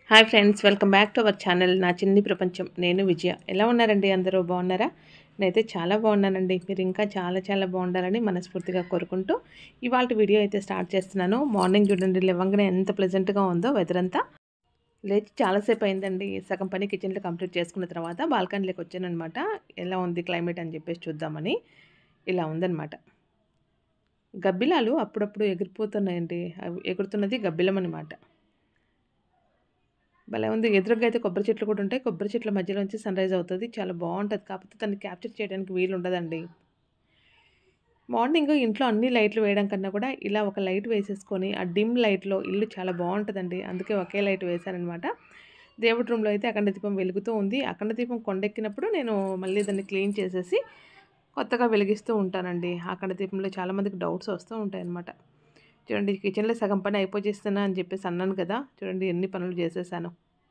Hi friends, welcome back to our channel Naa Chinni ప్రపంచం. నేను విజయ. ఎలా ఉన్నారండి? అందరూ బాగున్నారా? నేనైతే చాలా బాగున్నానండి. మీరు ఇంకా చాలా చాలా బాగుండాలని మనస్ఫూర్తిగా కోరుకుంటూ ఇవాళ వీడియో అయితే స్టార్ట్ చేస్తున్నాను. మార్నింగ్ చూడండి, లేవంగానే ఎంత ప్లెజెంట్గా ఉందో వెదర్ అంతా. లేచి చాలాసేపు అయిందండి. సగం పని కిచెన్లో కంప్లీట్ చేసుకున్న తర్వాత బాల్కనీలోకి వచ్చానమాట. ఎలా ఉంది క్లైమేట్ అని చెప్పేసి చూద్దామని. ఇలా ఉందన్నమాట. గబ్బిలాలు అప్పుడప్పుడు ఎగిరిపోతున్నాయండి. అవి ఎగురుతున్నది గబ్బిలం అనమాట. భలే ఉంది. ఎదురుగా అయితే కొబ్బరి చెట్లు కూడా ఉంటాయి. కొబ్బరి చెట్ల మధ్యలోంచి సన్‌రైజ్ అవుతది. చాలా బావుంటది. కాకపోతే దాన్ని క్యాప్చర్ చేయడానికి వీలుండదండి. మార్నింగ్ ఇంట్లో అన్ని లైట్లు వేయడం కన్నా కూడా ఇలా ఒక లైట్ వేసేసుకొని ఆ డిమ్ లైట్‌లో ఇల్లు చాలా బావుంటదండి. అందుకే ఒకే లైట్ వేశాననమాట. దేవుడి రూమ్‌లో అయితే అఖండ దీపం వెలుగుతూ ఉంది. అఖండ దీపం కొండెక్కినప్పుడు నేను మళ్ళీ దాన్ని క్లీన్ చేసేసి కొత్తగా వెలిగిస్తూ ఉంటానండి. అఖండ దీపంలో చాలామందికి డౌట్స్ వస్తూ ఉంటాయన్నమాట. చూడండి, కిచెన్‌లో సగం పని అయిపోచేస్తున్నా అని చెప్పేసి అన్నాను కదా! చూడండి ఎన్ని పనులు చేసేసానో.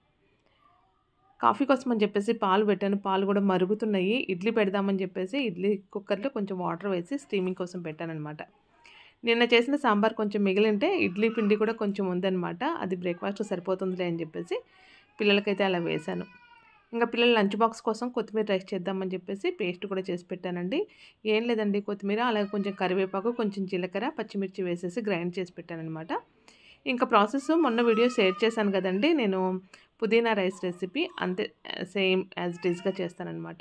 కాఫీ కోసం అని చెప్పేసి పాలు పెట్టాను. పాలు కూడా మరుగుతున్నాయి. ఇడ్లీ పెడదామని చెప్పేసి ఇడ్లీ కుక్కర్‌లో కొంచెం వాటర్ వేసి స్టీమింగ్ కోసం పెట్టాననమాట. నిన్న చేసిన సాంబార్ కొంచెం మిగిలింటే ఇడ్లీ పిండి కూడా కొంచెం ఉందనమాట. అది బ్రేక్‌ఫాస్ట్ సరిపోతుందిలే అని చెప్పేసి పిల్లలకైతే అలా వేశాను. ఇంకా పిల్లల లంచ్ బాక్స్ కోసం కొత్తిమీర రైస్ చేద్దామని చెప్పేసి పేస్ట్ కూడా చేసి పెట్టానండి. ఏం లేదండి, కొత్తిమీర అలాగే కొంచెం కరివేపాకు, కొంచెం జీలకర్ర, పచ్చిమిర్చి వేసేసి గ్రైండ్ చేసి పెట్టాననమాట. ఇంకా ప్రాసెస్ మొన్న వీడియో షేర్ చేశాను కదండీ! నేను పుదీనా రైస్ రెసిపీ అంతే, సేమ్ యాజ్ ఇట్ ఈస్‌గా చేస్తాననమాట.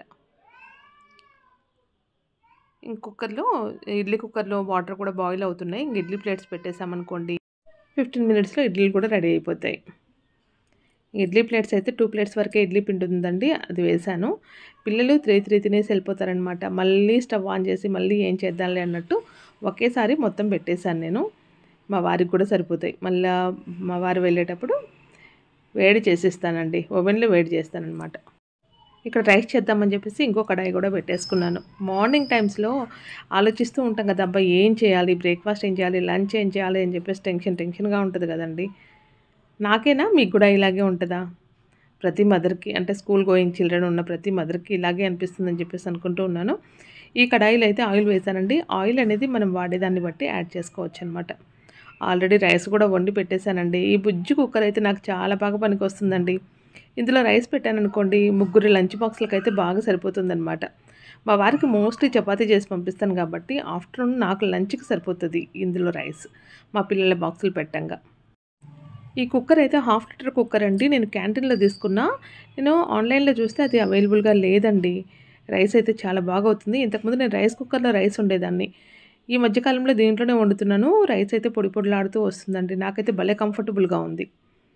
కుక్కర్‌లో, ఇడ్లీ కుక్కర్‌లో వాటర్ కూడా బాయిల్ అవుతున్నాయి. ఇంక ఇడ్లీ ప్లేట్స్ పెట్టేసామనుకోండి, 15 మినిట్స్‌లో ఇడ్లీలు కూడా రెడీ అయిపోతాయి. ఇడ్లీ ప్లేట్స్ అయితే 2 ప్లేట్స్ వరకే ఇడ్లీ పిండి ఉందండి. అది వేశాను. పిల్లలు 3 తినేసి వెళ్ళిపోతారనమాట. మళ్ళీ స్టవ్ ఆన్ చేసి మళ్ళీ ఏం చేద్దాంలే అన్నట్టు ఒకేసారి మొత్తం పెట్టేశాను నేను. మా వారికి కూడా సరిపోతాయి. మళ్ళా మా వారు వెళ్ళేటప్పుడు వేడి చేసిస్తానండి. ఓవెన్‌లో వేడి చేస్తాననమాట. ఇక్కడ రైస్ చేద్దామని చెప్పేసి ఇంకో కడాయి కూడా పెట్టేసుకున్నాను. మార్నింగ్ టైమ్స్‌లో ఆలోచిస్తూ ఉంటాం కదా! అబ్బా! ఏం చేయాలి? బ్రేక్‌ఫాస్ట్ ఏం చేయాలి? లంచ్ ఏం చేయాలి? అని చెప్పేసి టెన్షన్‌గా ఉంటది కదండీ! నాకేనా? మీకు కూడా ఇలాగే ఉంటదా? ప్రతి మదర్‌కి, అంటే స్కూల్ గోయింగ్ చిల్డ్రన్ ఉన్న ప్రతి మదర్‌కి ఇలాగే అనిపిస్తుందని చెప్పేసి అనుకుంటూ ఉన్నాను. ఈ కడాయిలో అయితే ఆయిల్ వేశానండి. ఆయిల్ అనేది మనం వాడేదాన్ని బట్టి యాడ్ చేసుకోవచ్చనమాట. ఆల్రెడీ రైస్ కూడా వండి పెట్టేశానండి. ఈ బుజ్జి కుక్కర్ అయితే నాకు చాలా బాగా పనికొస్తుందండి. ఇందులో రైస్ పెట్టాననుకోండి, ముగ్గురి లంచ్ బాక్స్‌లకైతే బాగా సరిపోతుందనమాట. మా వారికి మోస్ట్‌లీ చపాతీ చేసి పంపిస్తాను కాబట్టి ఆఫ్టర్‌నూన్ నాకు లంచ్‌కి సరిపోతది ఇందులో రైస్, మా పిల్లల బాక్సులు పెట్టంగా. ఈ కుక్కర్ అయితే హాఫ్ లీటర్ కుక్కర్ అండి. నేను క్యాంటీన్‌లో తీసుకున్నా. నేను ఆన్‌లైన్‌లో చూస్తే అది అవైలబుల్‌గా లేదండి. రైస్ అయితే చాలా బాగా అవుతుంది. ఇంతకుముందు నేను రైస్ కుక్కర్‌లో రైస్ వండేదాన్ని. ఈ మధ్య కాలంలో దీంట్లోనే వండుతున్నాను. రైస్ అయితే పొడి పొడిలాడుతూ వస్తుందండి. నాకైతే భలే కంఫర్టబుల్‌గా ఉంది.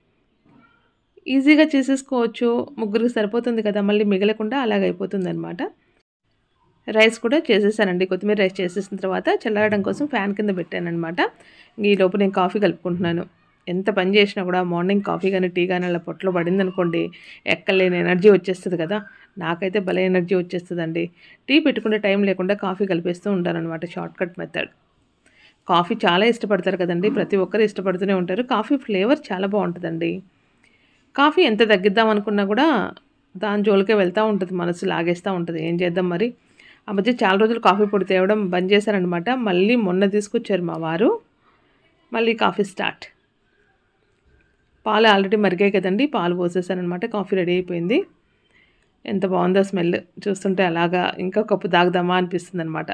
ఈజీగా చేసేసుకోవచ్చు. ముగ్గురికి సరిపోతుంది కదా! మళ్ళీ మిగలకుండా అలాగైపోతుందనమాట. రైస్ కూడా చేసేసానండి. కొత్తిమీర రైస్ చేసేసిన తర్వాత చల్లారడం కోసం ఫ్యాన్ కింద పెట్టాననమాట. ఈలోపు నేను కాఫీ కలుపుకుంటున్నాను. ఎంత పని చేసినా కూడా మార్నింగ్ కాఫీ గాని, టీ గాని అలా పొట్టలో పడిందనుకోండి, ఎక్కడలేని ఎనర్జీ వచ్చేస్తది కదా! నాకైతే భలే ఎనర్జీ వచ్చేస్తదండి. టీ పెట్టుకునే టైం లేకుండా కాఫీ కలిపేస్తూ ఉంటాననమాట. Shortcut method. కాఫీ చాలా ఇష్టపడతారు కదండీ! ప్రతి ఒక్కరు ఇష్టపడుతూనే ఉంటారు. కాఫీ ఫ్లేవర్ చాలా బావుంటదండి. కాఫీ ఎంత తగ్గిద్దాం అనుకున్నా కూడా దాని జోలికే వెళ్తా ఉంటది. మనసు లాగేస్తా ఉంటది. ఏం చేద్దాం మరి? ఆ మధ్య చాలా రోజులు కాఫీ పొడి తేవడం బంద్ చేశారనమాట. మళ్ళీ మొన్న తీసుకొచ్చారు మా వారు. మళ్ళీ కాఫీ స్టార్ట్. పాలు ఆల్రెడీ మరిగాయి కదండీ! పాలు పోసేసాననమాట. కాఫీ రెడీ అయిపోయింది. ఎంత బావుందో స్మెల్. చూస్తుంటే అలాగా ఇంకా కప్పు తాగుదామా అనిపిస్తుందనమాట.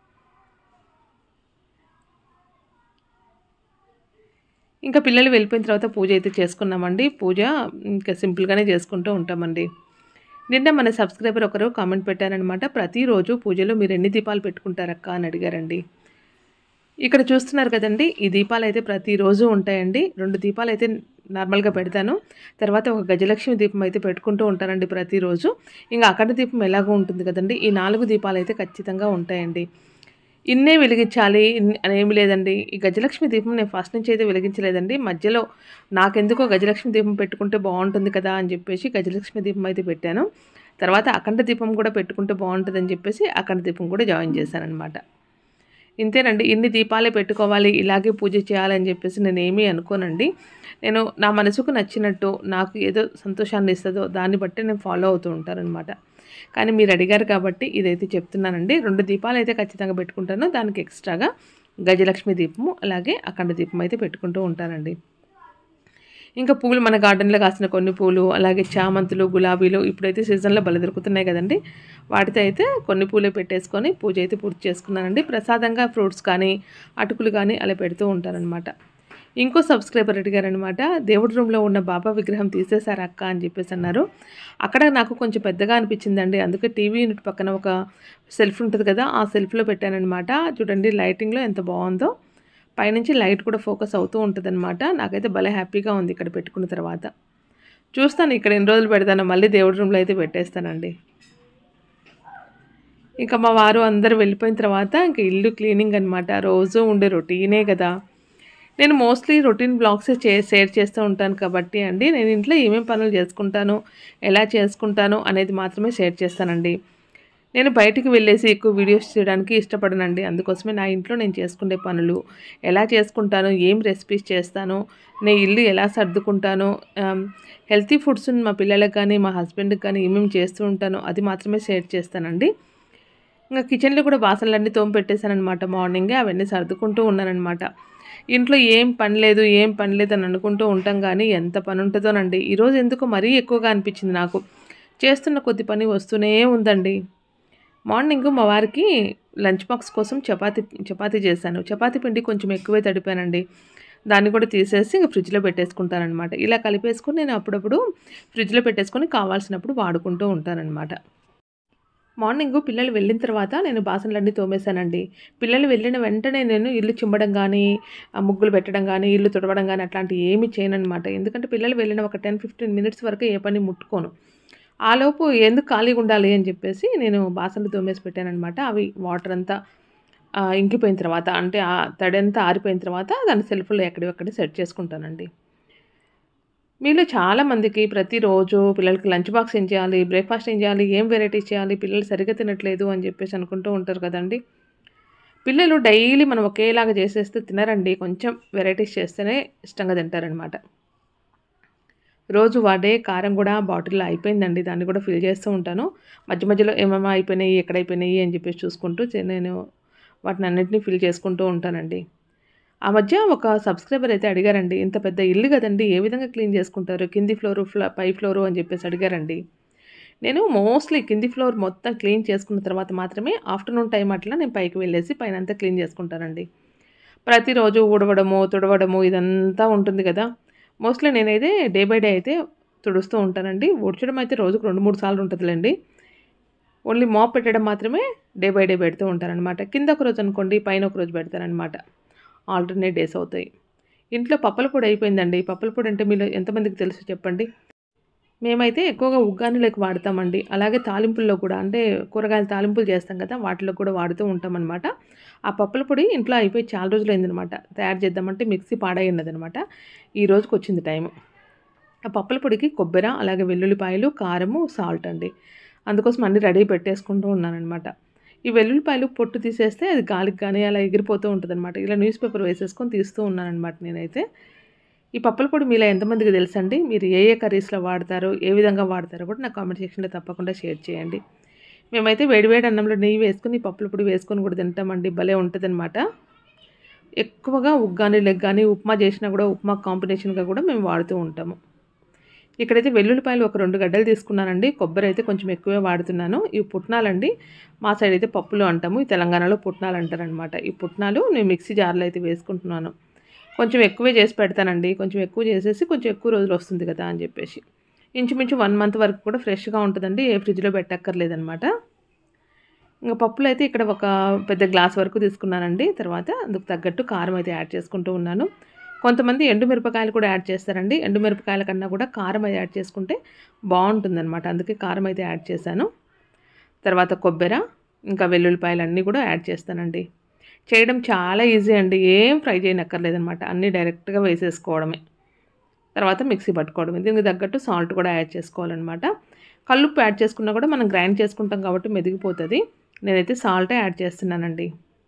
ఇంకా పిల్లలు వెళ్ళిపోయిన తర్వాత పూజ అయితే చేసుకున్నామండి. పూజ ఇంకా సింపుల్‌గానే చేసుకుంటూ ఉంటామండి. నిన్న మన సబ్స్క్రైబర్ ఒకరు కామెంట్ పెట్టారనమాట. ప్రతిరోజు పూజలో మీరు ఎన్ని దీపాలు పెట్టుకుంటారక్క అని అడిగారండి. ఇక్కడ చూస్తున్నారు కదండీ! ఈ దీపాలైతే ప్రతిరోజు ఉంటాయండి. 2 దీపాలైతే నార్మల్‌గా పెడతాను. తర్వాత ఒక గజలక్ష్మి దీపం అయితే పెట్టుకుంటూ ఉంటానండి ప్రతిరోజు. ఇంక అఖండ దీపం ఎలాగో ఉంటుంది కదండీ! ఈ 4 దీపాలైతే ఖచ్చితంగా ఉంటాయండి. ఇన్నే వెలిగించాలి అనేమి లేదండి. ఈ గజలక్ష్మి దీపం నేను ఫస్ట్ నుంచి అయితే వెలిగించలేదండి. మధ్యలో నాకెందుకో గజలక్ష్మి దీపం పెట్టుకుంటే బావుంటుంది కదా! అని చెప్పేసి గజలక్ష్మి దీపం అయితే పెట్టాను. తర్వాత అఖండ దీపం కూడా పెట్టుకుంటే బావుంటదని చెప్పేసి అఖండ దీపం కూడా జాయిన్ చేశాననమాట. ఇంతేనండి. ఇన్ని దీపాలే పెట్టుకోవాలి, ఇలాగే పూజ చేయాలని చెప్పేసి నేనేమీ అనుకోనండి. నేను నా మనసుకు నచ్చినట్టు, నాకు ఏదో సంతోషాన్ని ఇస్తదో దాన్ని బట్టి నేను ఫాలో అవుతూ ఉంటాననమాట. కానీ మీరు అడిగారు కాబట్టి ఇదైతే చెప్తున్నానండి. 2 దీపాలైతే ఖచ్చితంగా పెట్టుకుంటాను. దానికి ఎక్స్‌ట్రాగా గజలక్ష్మి దీపము, అలాగే అఖండ దీపం అయితే పెట్టుకుంటూ ఉంటానండి. ఇంకా పూలు మన గార్డెన్లో కాసిన కొన్ని పూలు, అలాగే చామంతులు, గులాబీలు ఇప్పుడైతే సీజన్లో భలే దొరుకుతున్నాయి కదండి. వాటితో అయితే కొన్ని పూలే పెట్టేసుకొని పూజ అయితే పూర్తి చేసుకున్నానండి. ప్రసాదంగా ఫ్రూట్స్ కానీ అటుకులు కానీ అలా పెడుతూ ఉంటారనమాట. ఇంకో సబ్స్క్రైబర్ అడిగారనమాట, దేవుడి రూమ్లో ఉన్న బాబా విగ్రహం తీసేశారు అక్క అని చెప్పేసి అన్నారు. అక్కడ నాకు కొంచెం పెద్దగా అనిపించిందండి. అందుకే టీవీ యూనిట్ పక్కన ఒక సెల్ఫ్ ఉంటుంది కదా, ఆ సెల్ఫ్లో పెట్టానమాట. చూడండి లైటింగ్లో ఎంత బాగుందో. పైనుంచి లైట్ కూడా ఫోకస్ అవుతూ ఉంటుందన్నమాట. నాకైతే భలే హ్యాపీగా ఉంది ఇక్కడ పెట్టుకున్న తర్వాత. చూస్తాను ఇక్కడ ఎన్ని రోజులు పెడతానో, మళ్ళీ దేవుడి రూమ్లో అయితే పెట్టేస్తానండి. ఇంకా మా వారు అందరూ వెళ్ళిపోయిన తర్వాత ఇంక ఇల్లు క్లీనింగ్ అనమాట. రోజు ఉండే రొటీనే కదా. నేను మోస్ట్లీ రొటీన్ బ్లాగ్సే షేర్ చేస్తూ ఉంటాను కాబట్టి అండి, నేను ఇంట్లో ఏమేమి పనులు చేసుకుంటాను, ఎలా చేసుకుంటాను అనేది మాత్రమే షేర్ చేస్తానండి. నేను బయటికి వెళ్ళేసి ఎక్కువ వీడియోస్ చేయడానికి ఇష్టపడనండి. అందుకోసమే నా ఇంట్లో నేను చేసుకునే పనులు ఎలా చేసుకుంటాను, ఏం రెసిపీస్ చేస్తాను, నేను ఇల్లు ఎలా సర్దుకుంటాను, హెల్తీ ఫుడ్స్ మా పిల్లలకు కానీ మా హస్బెండ్కి కానీ ఏమేమి చేస్తూ ఉంటానో అది మాత్రమే షేర్ చేస్తానండి. ఇంకా కిచెన్లో కూడా బాసనలన్నీ తోమి పెట్టేశానమాట. మార్నింగే అవన్నీ సర్దుకుంటూ ఉన్నానమాట. ఇంట్లో ఏం పని లేదు అని అనుకుంటూ ఉంటాం కానీ ఎంత పని ఉంటుందోనండి. ఈరోజు ఎందుకో మరీ ఎక్కువగా అనిపించింది నాకు. చేస్తున్న కొద్ది పని వస్తూనే ఉందండి. మార్నింగ్ మా వారికి లంచ్ బాక్స్ కోసం చపాతీ చేశాను. చపాతీ పిండి కొంచెం ఎక్కువే తడిపానండి. దాన్ని కూడా తీసేసి ఇంక ఫ్రిడ్జ్లో పెట్టేసుకుంటానమాట. ఇలా కలిపేసుకొని నేను అప్పుడప్పుడు ఫ్రిడ్జ్లో పెట్టేసుకొని కావాల్సినప్పుడు వాడుకుంటూ ఉంటానన్నమాట. మార్నింగు పిల్లలు వెళ్ళిన తర్వాత నేను బాసనలన్నీ తోమేశానండి. పిల్లలు వెళ్ళిన వెంటనే నేను ఇల్లు చిమ్మడం కానీ, ముగ్గులు పెట్టడం కానీ, ఇల్లు తుడవడం కానీ అట్లాంటివి ఏమీ చేయననమాట. ఎందుకంటే పిల్లలు వెళ్ళిన ఒక 10-15 మినిట్స్ వరకు ఏ పని ముట్టుకోను. ఆలోపు ఎందుకు ఖాళీగా ఉండాలి అని చెప్పేసి నేను బాసనలు తోమేసి పెట్టాననమాట. అవి వాటర్ అంతా ఇంకిపోయిన తర్వాత, అంటే ఆ తడంతా ఆరిపోయిన తర్వాత దాన్ని సెల్ఫ్లో ఎక్కడివక్కడ సెట్ చేసుకుంటానండి. మీలో చాలామందికి ప్రతిరోజు పిల్లలకి లంచ్ బాక్స్ ఏం చేయాలి, బ్రేక్ఫాస్ట్ ఏం చేయాలి, ఏం వెరైటీస్ చేయాలి, పిల్లలు సరిగ్గా తినట్లేదు అని చెప్పేసి అనుకుంటూ ఉంటారు కదండి. పిల్లలు డైలీ మనం ఒకేలాగా చేసేస్తే తినరండి. కొంచెం వెరైటీస్ చేస్తేనే ఇష్టంగా తింటారనమాట. రోజు వాడే కారం కూడా బాటిల్లో అయిపోయిందండి. దాన్ని కూడా ఫిల్ చేస్తూ ఉంటాను. మధ్య మధ్యలో ఏమేమో అయిపోయినాయి, ఎక్కడైపోయినాయి అని చెప్పేసి చూసుకుంటూ నేను వాటిని అన్నింటినీ ఫిల్ చేసుకుంటూ ఉంటానండి. ఆ మధ్య ఒక సబ్స్క్రైబర్ అయితే అడిగారండి, ఇంత పెద్ద ఇల్లు కదండి ఏ విధంగా క్లీన్ చేసుకుంటారు, కింది ఫ్లోరు పై ఫ్లోరు అని చెప్పేసి అడిగారండి. నేను మోస్ట్లీ కింది ఫ్లోర్ మొత్తం క్లీన్ చేసుకున్న తర్వాత మాత్రమే ఆఫ్టర్నూన్ టైం అట్లా నేను పైకి వెళ్ళేసి పైన అంతా క్లీన్ చేసుకుంటానండి. ప్రతిరోజు ఊడవడము, తుడవడము ఇదంతా ఉంటుంది కదా. మోస్ట్లీ నేనైతే డే బై డే అయితే తుడుస్తూ ఉంటానండి. ఊడ్చడం అయితే రోజుకు 2-3 సార్లు ఉంటుందిలేండి. ఓన్లీ మాప్ పెట్టడం మాత్రమే డే బై డే పెడుతూ ఉంటానన్నమాట. కింద ఒక రోజు అనుకోండి, పైన ఒక రోజు పెడతానన్నమాట. ఆల్టర్నేట్ డేస్ అవుతాయి. ఇంట్లో పప్పల పొడి అయిపోయిందండి. పప్పల పొడి అంటే మీలో ఎంతమందికి తెలుసు చెప్పండి. మేమైతే ఎక్కువగా ఉగ్గానిలోకి వాడతామండి. అలాగే తాలింపుల్లో కూడా, అంటే కూరగాయల తాలింపులు చేస్తాం కదా, వాటిలో కూడా వాడుతూ ఉంటామన్నమాట. ఆ పప్పల పొడి ఇంట్లో అయిపోయి చాలా రోజులైందనమాట. తయారు చేద్దామంటే మిక్సీ పాడైనదనమాట. ఈ రోజుకి వచ్చింది టైము. ఆ పప్పల పొడికి కొబ్బరి, అలాగే వెల్లుల్లిపాయలు, కారము, సాల్ట్ అండి. అందుకోసం అన్నీ రెడీ పెట్టేసుకుంటూ ఉన్నానమాట. ఈ వెల్లుల్లిపాయలు పొట్టు తీసేస్తే అది గాలికి కానీ అలా ఎగిరిపోతూ ఉంటుందన్నమాట. ఇలా న్యూస్ పేపర్ వేసేసుకొని తీస్తూ ఉన్నానమాట నేనైతే. ఈ పప్పల పొడి మీలో ఎంతమందికి తెలుసండి? మీరు ఏ ఏ కర్రీస్లో వాడతారో, ఏ విధంగా వాడతారో కూడా నా కామెంట్ సెక్షన్లో తప్పకుండా షేర్ చేయండి. మేమైతే వేడివేడి అన్నంలో నెయ్యి వేసుకొని పప్పల పొడి వేసుకొని కూడా తింటామండి. భలే ఉంటుందన్నమాట. ఎక్కువగా ఉగ్గానీలకు కానీ ఉప్మా చేసినా కూడా ఉప్మా కాంబినేషన్గా కూడా మేము వాడుతూ ఉంటాము. ఇక్కడైతే వెల్లుల్లిపాయలు ఒక 2 గడ్డలు తీసుకున్నానండి. కొబ్బరి అయితే కొంచెం ఎక్కువే వాడుతున్నాను. ఇవి పుట్నాలండి. మా సైడ్ అయితే పప్పులు అంటాము. ఈ తెలంగాణలో పుట్నాలు అంటారనమాట. ఈ పుట్నాలు నేను మిక్సీ జార్లో అయితే వేసుకుంటున్నాను. కొంచెం ఎక్కువే చేసి పెడతానండి. కొంచెం ఎక్కువ చేసేసి కొంచెం ఎక్కువ రోజులు వస్తుంది కదా అని చెప్పేసి. ఇంచుమించు 1 మంత్ వరకు కూడా ఫ్రెష్గా ఉంటుందండి. ఏ ఫ్రిడ్జ్లో పెట్టక్కర్లేదనమాట. ఇంకా పప్పులు అయితే ఇక్కడ ఒక పెద్ద గ్లాస్ వరకు తీసుకున్నానండి. తర్వాత అందుకు తగ్గట్టు కారం అయితే యాడ్ చేసుకుంటూ ఉన్నాను. కొంతమంది ఎండుమిరపకాయలు కూడా యాడ్ చేస్తారండి. ఎండుమిరపకాయల కన్నా కూడా కారం అయితే యాడ్ చేసుకుంటే బాగుంటుందన్నమాట. అందుకే కారం అయితే యాడ్ చేశాను. తర్వాత కొబ్బరి, ఇంకా వెల్లుల్లిపాయలు అన్నీ కూడా యాడ్ చేస్తానండి. చేయడం చాలా ఈజీ అండి. ఏం ఫ్రై చేయనక్కర్లేదనమాట. అన్నీ డైరెక్ట్గా వేసేసుకోవడమే. తర్వాత మిక్సీ పట్టుకోవడమే. దీనికి తగ్గట్టు సాల్ట్ కూడా యాడ్ చేసుకోవాలన్నమాట. కల్లుప్పు యాడ్ చేసుకున్నా కూడా మనం గ్రైండ్ చేసుకుంటాం కాబట్టి మెదిగిపోతుంది. నేనైతే సాల్టే యాడ్ చేస్తున్నానండి.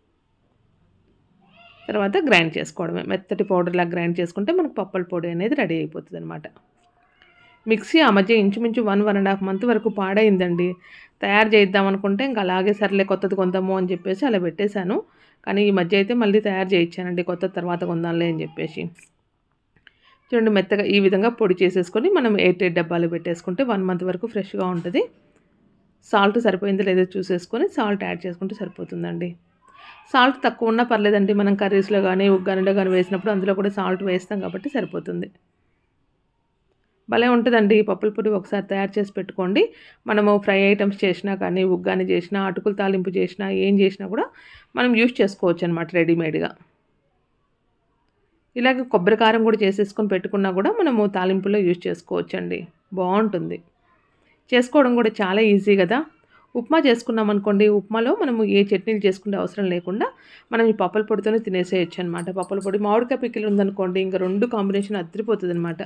తర్వాత గ్రైండ్ చేసుకోవడమే. మెత్తటి పౌడర్లా గ్రైండ్ చేసుకుంటే మనకు పప్పల పొడి అనేది రెడీ అయిపోతుంది అనమాట. మిక్సీ ఆ మధ్య ఇంచుమించు 1-1.5 మంత్ వరకు పాడైందండి. తయారు చేద్దాం అనుకుంటే ఇంకా అలాగే సర్లే కొత్తది కొందాము అని చెప్పేసి అలా పెట్టేశాను. కానీ ఈ మధ్య అయితే మళ్ళీ తయారు చేయించానండి. కొత్త తర్వాత కొందాంలే అని చెప్పేసి. చూడండి మెత్తగా ఈ విధంగా పొడి చేసేసుకొని మనం ఎయిర్ టైట్ డబ్బాలో పెట్టేసుకుంటే 1 మంత్ వరకు ఫ్రెష్‌గా ఉంటది. సాల్ట్ సరిపోయిందో లేదో చూసేసుకొని సాల్ట్ యాడ్ చేసుకుంటే సరిపోతుందండి. సాల్ట్ తక్కువ ఉన్నా పర్లేదండి. మనం కర్రీస్‌లో గానీ, ఉగ్గానిలో గానీ వేసినప్పుడు అందులో కూడా సాల్ట్ వేస్తాం కాబట్టి సరిపోతుంది. భలే ఉంటదండి. ఈ పప్పుల పొడి ఒకసారి తయారు చేసి పెట్టుకోండి. మనము ఫ్రై ఐటెమ్స్ చేసినా కానీ, ఉగ్గాని చేసినా, అటుకుల తాలింపు చేసినా, ఏం చేసినా కూడా మనం యూజ్ చేసుకోవచ్చనమాట రెడీమేడ్‌గా. ఇలాగ కొబ్బరి కారం కూడా చేసేసుకొని పెట్టుకున్నా కూడా మనము తాలింపులో యూజ్ చేసుకోవచ్చండి. బావుంటుంది. చేసుకోవడం కూడా చాలా ఈజీ గదా! ఉప్మా చేసుకున్నామనుకోండి, ఉప్మాలో మనము ఏ చట్నీలు చేసుకునే అవసరం లేకుండా మనం ఈ పప్పుల పొడితోనే తినేసేయొచ్చనమాట. పప్పుల పొడి, మామిడికాయ పికిల్ ఉందనుకోండి, ఇంక 2 కాంబినేషన్ అదిరిపోతదనమాట.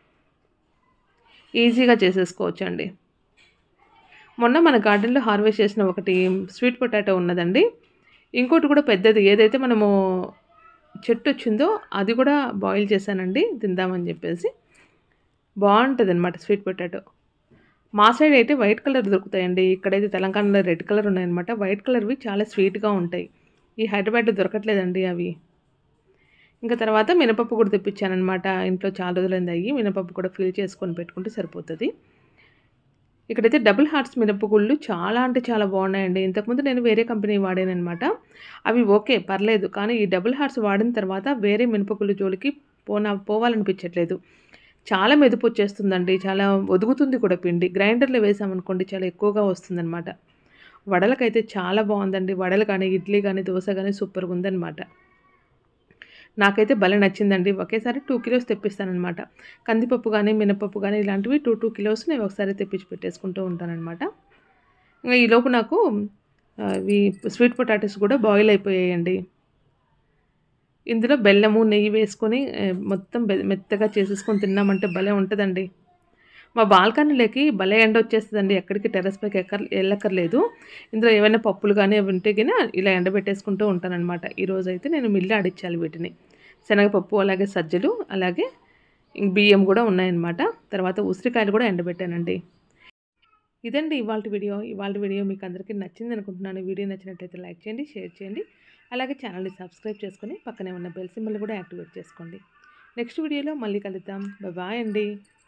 ఈజీగా చేసేసుకోవచ్చండి. మొన్న మన గార్డెన్‌లో హార్వెస్ట్ చేసిన ఒకటి స్వీట్ పొటాటో ఉన్నదండి. ఇంకోటి కూడా పెద్దది ఏదైతే మనము చెట్టొచ్చిందో అది కూడా బాయిల్ చేశానండి తిందామని జెప్పేసి. బావుంటదనమాట స్వీట్ పొటాటో. మా సైడ్ అయితే వైట్ కలర్ దొరుకుతాయండి. ఇక్కడైతే తెలంగాణలో రెడ్ కలర్ ఉన్నాయన్నమాట. వైట్ కలర్‌వి చాలా స్వీట్‌గా ఉంటాయి. ఈ హైదరాబాద్‌లో దొరకట్లేదండి అవి. ఇంకా తర్వాత మినపప్పు కూడా తెప్పించానన్నమాట. ఇంట్లో చాలా రోజులైంది అయ్యి. మినపప్పు కూడా ఫిల్ చేసుకొని పెట్టుకుంటే సరిపోతది. ఇక్కడైతే డబుల్ హార్ట్స్ మినపగుళ్ళు చాలా అంటే చాలా బాగున్నాయండి. ఇంతకుముందు నేను వేరే కంపెనీ వాడానన్నమాట. అవి ఓకే. పర్లేదు. కానీ ఈ డబుల్ హార్ట్స్ వాడిన తర్వాత వేరే మినపగుళ్ళు జోలికి పోవాలనిపించట్లేదు. చాలా మెదుపొచ్చేస్తుందండి. చాలా ఒదుగుతుంది కూడా పిండి. గ్రైండర్‌లో వేసామనుకోండి చాలా ఎక్కువగా వస్తుందనమాట. వడలకైతే చాలా బావుందండి. వడలు కానీ, ఇడ్లీ గానీ, దోస గానీ సూపర్‌గుందనమాట. నాకైతే భలే నచ్చిందండి. ఒకేసారి 2 కిలోస్ తెప్పిస్తాననమాట. కందిపప్పు గానీ, మినపప్పు గానీ ఇలాంటివి 2 కిలోస్ నేను ఒకసారి తెప్పించి పెట్టేసుకుంటూ ఉంటాననమాట. ఇంగ ఈలోపు నాకు ఇవి స్వీట్ పొటాటోస్ కూడా బాయిల్ అయిపోయాయండి. ఇందులో బెల్లము, నెయ్యి వేసుకొని మొత్తం మెత్తగా చేసేసుకొని తిన్నామంటే భలే ఉంటదండి. మా బాల్కనీలోకి భలే ఎండొచ్చేస్తదండి. ఎక్కడికి టెర్రస్ పైకి ఎళ్ళక్కర్లేదు. ఇందులో ఏవైనా పప్పులు గానీ అవి ఉంటే గిన ఇలా ఎండబెట్టేసుకుంటూ ఉంటాననమాట. ఈరోజైతే నేను మిల్లు ఆడిచ్చాలి వీటిని. శనగపప్పు, అలాగే సజ్జలు, అలాగే బియ్యం గూడా ఉన్నాయన్నమాట. తర్వాత ఉసిరికాయలు గూడా ఎండబెట్టానండి. ఇదండి ఇవాల్టి వీడియో. ఇవాల్టి వీడియో మీకు అందరికీ నచ్చిందనుకుంటున్నాను. వీడియో నచ్చినట్లయితే లైక్ చేయండి, షేర్ చేయండి. అలాగే ఛానల్‌ని సబ్స్క్రైబ్ చేసుకొని పక్కనే ఉన్న బెల్ సింబల్‌ని కూడా యాక్టివేట్ చేసుకోండి. నెక్స్ట్ వీడియోలో మళ్ళీ కలుద్దాం. బాయ్ అండి.